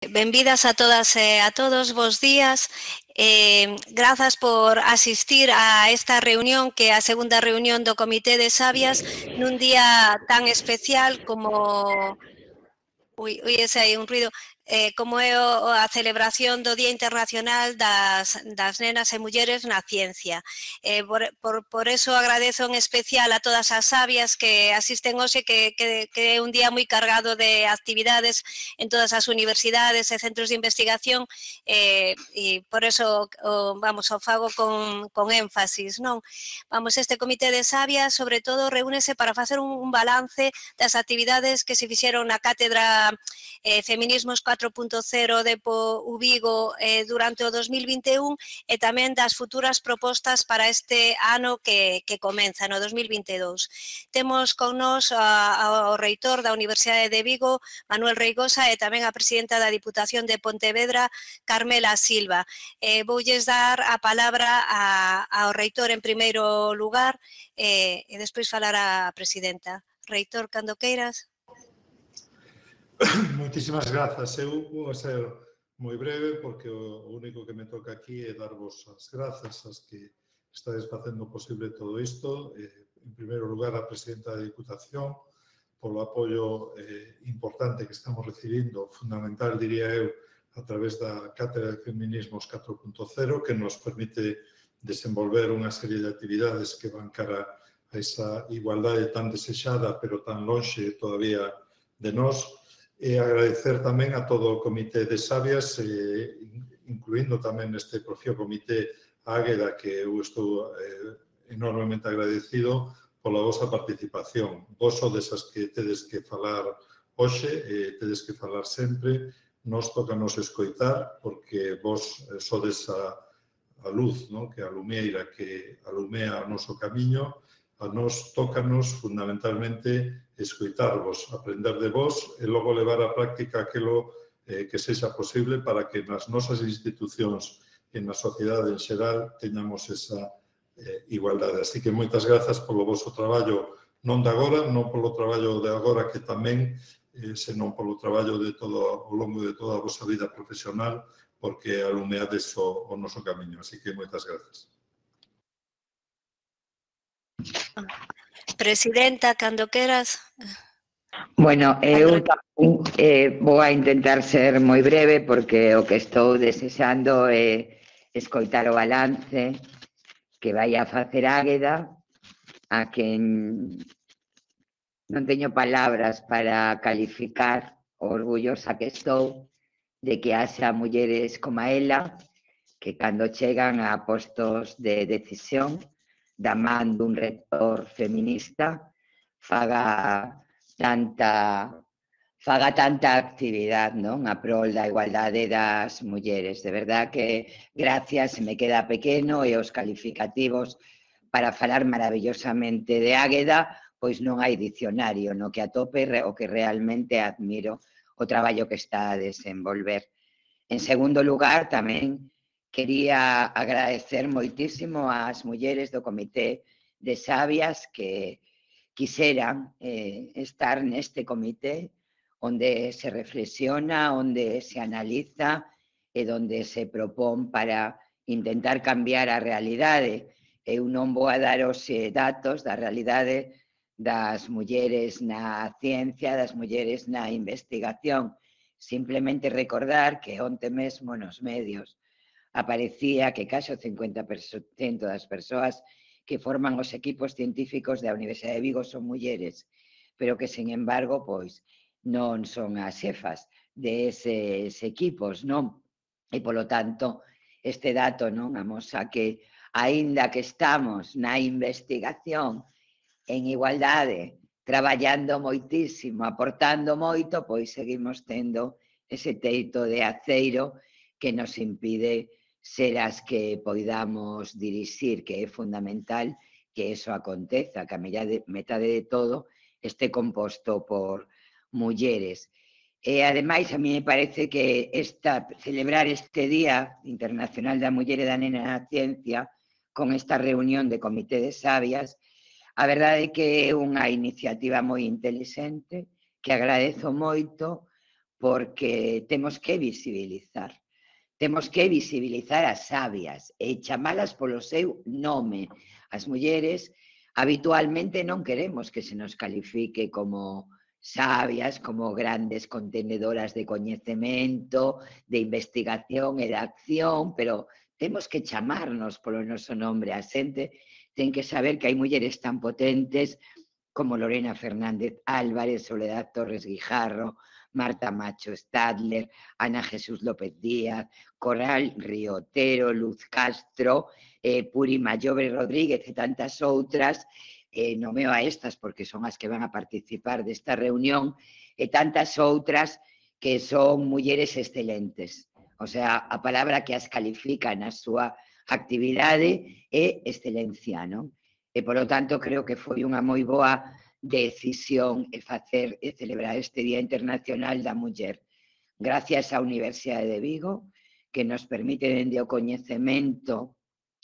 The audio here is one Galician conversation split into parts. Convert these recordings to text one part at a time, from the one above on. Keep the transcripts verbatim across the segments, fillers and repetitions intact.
Benvidas a todas e a todos, bons días. Eh, grazas por asistir a esta reunión, que é a segunda reunión do Comité de Sabias, nun día tan especial como... Ui, ui, ese hai un ruido. Eh, como é o, a celebración do Día Internacional das, das Nenas e Mulleres na Ciencia. Eh, por, por, por eso agradezo en especial a todas as sabias que asisten hoxe, que, que, que é un día moi cargado de actividades en todas as universidades e centros de investigación, eh, e por eso o, vamos, o fago con, con énfasis, non? Vamos, este Comité de Sabias, sobre todo, reúnese para facer un, un balance das actividades que se fixeron na Cátedra eh, Feminismos catro punto cero de U Vigo eh, durante o dos mil vinte e un e tamén das futuras propostas para este ano que, que comeza, no dos mil vinte e dous. Temos con nos ao reitor da Universidade de Vigo, Manuel Reigosa, e tamén a presidenta da Diputación de Pontevedra, Carmela Silva. Eh, voulles dar a palabra a, ao reitor en primeiro lugar eh, e despois falar a presidenta. Reitor, cando queiras. Moitísimas grazas. Eu vou ser moi breve porque o único que me toca aquí é darvos as grazas as que estáis facendo posible todo isto. En primeiro lugar, a presidenta da Diputación polo apoio eh, importante que estamos recibindo, fundamental, diría eu, a través da Cátedra de Feminismos catro punto cero, que nos permite desenvolver unha serie de actividades que van cara a esa igualdade tan desexada, pero tan lonxe todavía de nós. E agradecer tamén a todo o Comité de Sabias, eh, incluindo tamén este propio Comité Águeda, que eu estou eh, enormemente agradecido pola vosa participación. Vos sodes as que tedes que falar hoxe, e tedes que falar sempre. Nos toca nos escoitar, porque vos sodes a, a luz, ¿no? Que alumeira, que alumea o noso camiño. A nos tócanos fundamentalmente escoitarvos, aprender de vos e logo levar á práctica aquilo eh, que sexa posible para que nas nosas institucións e na sociedade en xeral teñamos esa eh, igualdade. Así que moitas grazas polo vosso traballo, non de agora, non polo traballo de agora, que tamén, eh, senón polo traballo de todo, ao longo de toda a vosa vida profesional, porque alumeades o, o noso camiño. Así que moitas grazas. Presidenta, cando queras. Bueno, eu tamén eh, vou a intentar ser moi breve porque o que estou desexando é escoitar o balance que vai a facer Águeda, a quen non teño palabras para calificar o orgullosa que estou de que haxa mulleres como ela que cando chegan a postos de decisión da man dun rector feminista faga tanta faga tanta actividade, non? A prol da igualdade das mulleres. De verdad que gracias, se me queda pequeno, e os calificativos para falar maravillosamente de Águeda, pois non hai dicionario no que atope o que realmente admiro o traballo que está a desenvolver. En segundo lugar, tamén quería agradecer moitísimo ás mulleres do Comité de Sabias que quixeran eh, estar neste comité onde se reflexiona, onde se analiza e onde se propón para intentar cambiar a realidade. Eu non vou a dar os datos da realidade das mulleres na ciencia, das mulleres na investigación. Simplemente recordar que onte mesmo nos medios aparecía que case o cincuenta por cento das persoas que forman os equipos científicos da Universidade de Vigo son mulleres, pero que, sin embargo, pois, non son as xefas deses equipos, non? E, polo tanto, este dato non amosa que, aínda que estamos na investigación en igualdade, traballando moitísimo, aportando moito, pois seguimos tendo ese teito de aceiro que nos impide ser as que poidamos dirixir, que é fundamental que eso aconteza, que a metade de todo este composto por mulleres. E, ademais, a mí me parece que esta, celebrar este Día Internacional da Muller e da Nena na Ciencia con esta reunión de Comité de Sabias, a verdade é que é unha iniciativa moi intelixente, que agradezo moito, porque temos que visibilizar. Temos que visibilizar as sabias e chamalas polo seu nome. As mulleres habitualmente non queremos que se nos califique como sabias, como grandes contenedoras de coñecemento, de investigación e de acción, pero temos que chamarnos polo noso nombre. A xente ten que saber que hai mulleres tan potentes como Lorena Fernández Álvarez, Soledad Torres Guijarro, Marta Macho Stadler, Ana Jesús López Díaz, Coral Riotero, Luz Castro, eh, Puri Mayobre Rodríguez e tantas outras, eh, nomeo a estas porque son as que van a participar desta reunión, e tantas outras que son mulleres excelentes. O sea, a palabra que as califica na súa actividade é excelencia, non? E, polo tanto, creo que foi unha moi boa decisión e facer e celebrar este Día Internacional da Muller. Gracias á Universidade de Vigo, que nos permite dende o coñecemento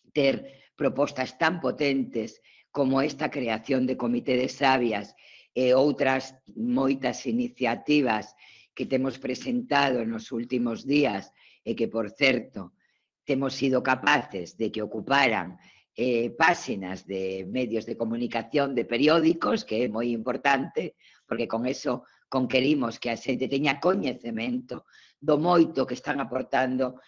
ter propostas tan potentes como esta creación de comité de sabias e outras moitas iniciativas que temos presentado nos últimos días e que, por certo, temos sido capaces de que ocuparan Eh, páxinas de medios de comunicación, de periódicos, que é moi importante, porque con eso conquerimos que a xente teña coñecemento do moito que están aportando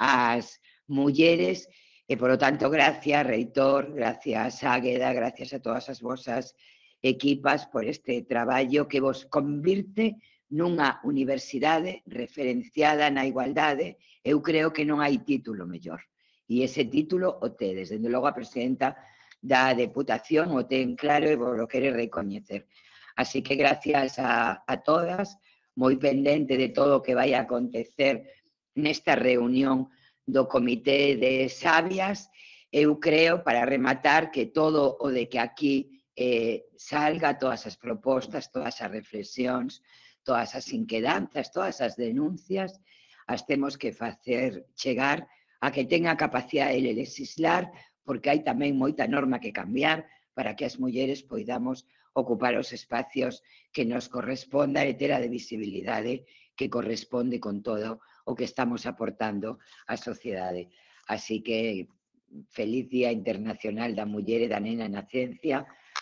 as mulleres, e, por lo tanto, gracias, reitor, gracias, Águeda, gracias a todas as vosas equipas por este traballo que vos convirte nunha universidade referenciada na igualdade. Eu creo que non hai título mellor. E ese título o tedes. Dende logo, a presidenta da Deputación o ten claro e vos lo quere recoñecer. Así que gracias a, a todas, moi pendente de todo o que vai a acontecer nesta reunión do Comité de Sabias. Eu creo, para rematar, que todo o de que aquí eh, salga, todas as propostas, todas as reflexións, todas as inquedanzas, todas as denuncias, as temos que facer chegar a que tenga capacidade de legislar, porque hai tamén moita norma que cambiar para que as mulleres poidamos ocupar os espacios que nos corresponda e ter a de visibilidade que corresponde con todo o que estamos aportando á sociedade. Así que, feliz Día Internacional da Muller e da Nena na Ciencia.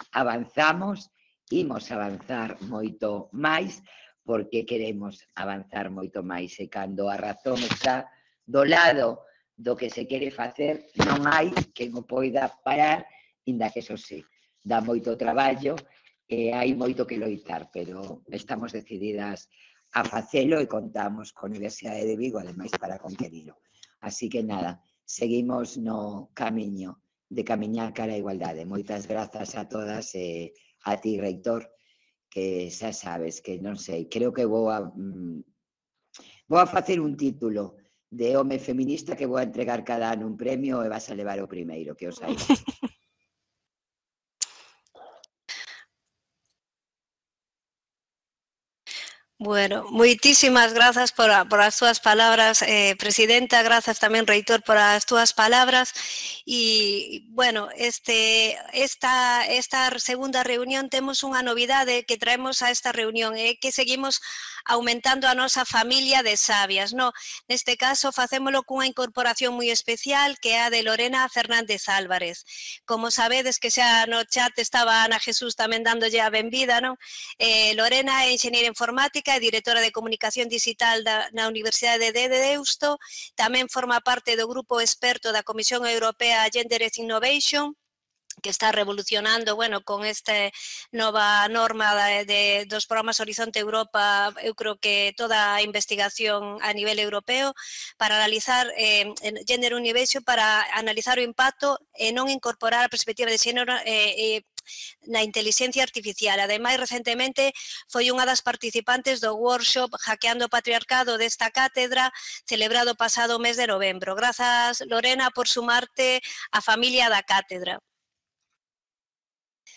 Avanzamos, imos avanzar moito máis, porque queremos avanzar moito máis, e cando a razón está do lado do que se quere facer, non hai quen o poida parar, inda que, eso sí, dá moito traballo e hai moito que loitar, pero estamos decididas a facelo e contamos con a Universidade de Vigo, ademais, para conquerilo. Así que, nada, seguimos no camiño de camiñar cara a igualdade. Moitas grazas a todas e a ti, reitor, que xa sabes que, non sei, creo que vou a, vou a facer un título de home feminista que vou a entregar cada ano un premio e vas a levar o primeiro, que os hai. Bueno, moitísimas grazas por, a, por as túas palabras, eh, Presidenta, grazas tamén, reitor, por as túas palabras. E, bueno, este, esta, esta segunda reunión temos unha novidade que traemos a esta reunión, é eh, que seguimos aumentando a nosa familia de sabias, no? Neste caso, facémolo cunha incorporación moi especial, que é a de Lorena Fernández Álvarez. Como sabedes que xa no chat estaba Ana Jesús tamén dándolle a benvida, non? Eh, Lorena é enxeñeira informática e directora de comunicación digital da, na Universidade de Deusto, tamén forma parte do grupo experto da Comisión Europea Gender Innovation, que está revolucionando, bueno, con esta nova norma de, de, dos programas Horizonte Europa, eu creo que toda a investigación a nivel europeo para analizar eh, Gender Innovation, para analizar o impacto e non incorporar a perspectiva de xénero eh, eh, na inteligencia artificial. Ademais, recentemente foi unha das participantes do workshop Hackeando o Patriarcado desta cátedra, celebrado pasado mes de novembro. Grazas, Lorena, por sumarte á familia da cátedra.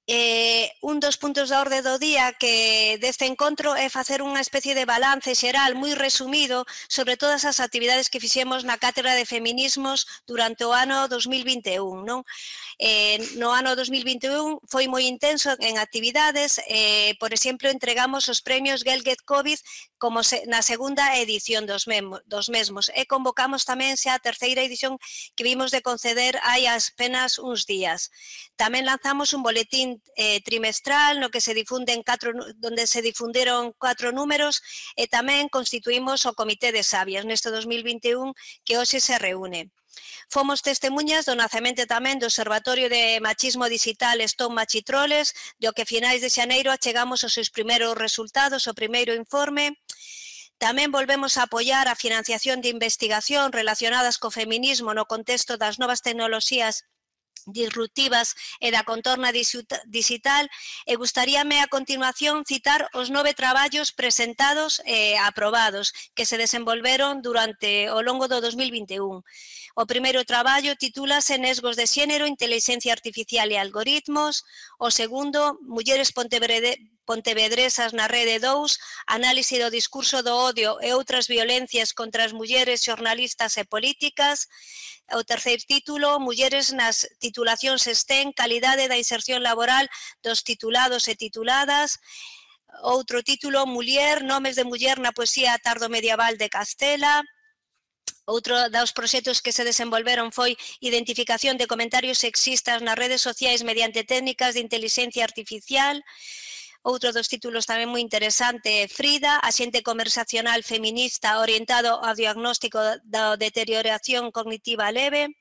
Eh, un dos puntos da orde do día que deste encontro é facer unha especie de balance xeral moi resumido sobre todas as actividades que fixemos na Cátedra de Feminismos durante o ano dos mil vinte e un, non? Eh, no ano dos mil vinte e un foi moi intenso en actividades, eh, por exemplo, entregamos os premios Girl Get COVID como se, na segunda edición dos, memo, dos mesmos e convocamos tamén xa a terceira edición que vimos de conceder hai apenas uns días. Tamén lanzamos un boletín eh, trimestral no que se difunden catro, donde se difundiron cuatro números e tamén constituímos o Comité de Sabias neste dos mil vinte e un que hoxe se reúne. Fomos testemunhas do nacemento tamén do Observatorio de Machismo Digital Stop Machitroles, do que a finais de xaneiro achegamos os seus primeiros resultados, o primeiro informe. Tamén volvemos a apoiar a financiación de investigación relacionadas co feminismo no contexto das novas tecnoloxías disruptivas e da contorna digital e gustaríame a continuación citar os nove traballos presentados e aprobados que se desenvolveron durante o longo do dos mil vinte e un. O primeiro traballo titúlase Nesgos de xénero, inteligencia artificial e algoritmos. O segundo, Mulleres pontevedresas na rede dous, análise do discurso do odio e outras violencias contra as mulleres xornalistas e políticas. O terceiro título, Mulleres nas titulacións STEM, calidade da inserción laboral dos titulados e tituladas. Outro título, Muller, nomes de muller na poesía tardo-medieval de Castela. Outro dos proxectos que se desenvolveron foi identificación de comentarios sexistas nas redes sociais mediante técnicas de inteligencia artificial. Outro dos títulos tamén moi interesante é Frida, axente conversacional feminista orientado ao diagnóstico da deterioración cognitiva leve.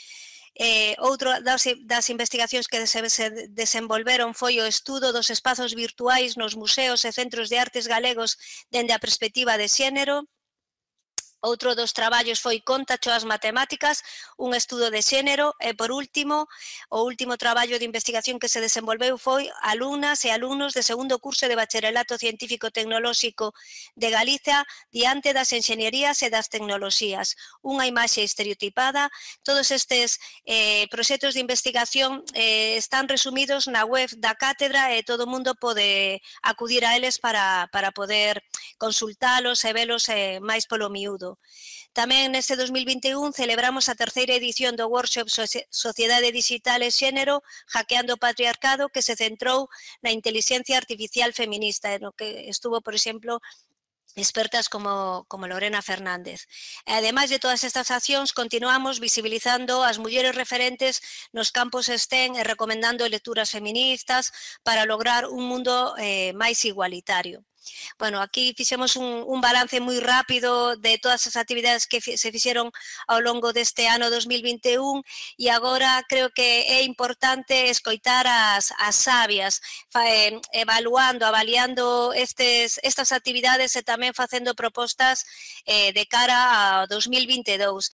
Eh, outro das, das investigacións que se, se desenvolveron foi o estudo dos espazos virtuais nos museos e centros de artes galegos dende a perspectiva de xénero. Outro dos traballos foi Contacho as matemáticas, un estudo de xénero e, por último, o último traballo de investigación que se desenvolveu foi alumnas e alumnos de segundo curso de Bacharelato Científico Tecnolóxico de Galicia diante das enxeñerías e das tecnoloxías. Unha imaxe estereotipada. Todos estes eh, proxectos de investigación eh, están resumidos na web da cátedra e todo o mundo pode acudir a eles para, para poder consultalos e velos eh, máis polo miúdo. Tamén neste dos mil vinte e un celebramos a terceira edición do workshop Sociedade Digital e Xénero, hackeando o patriarcado, que se centrou na inteligencia artificial feminista, no que estuvo, por exemplo, expertas como, como Lorena Fernández. E, ademais de todas estas accións, continuamos visibilizando as mulleres referentes nos campos STEM e recomendando lecturas feministas para lograr un mundo eh, máis igualitario. Bueno, aquí fixemos un, un balance moi rápido de todas as actividades que se fixeron ao longo deste ano dos mil vinte e un e agora creo que é importante escoitar as, as sabias, fa, eh, evaluando, avaliando estes, estas actividades e tamén facendo propostas eh, de cara ao dos mil vinte e dous.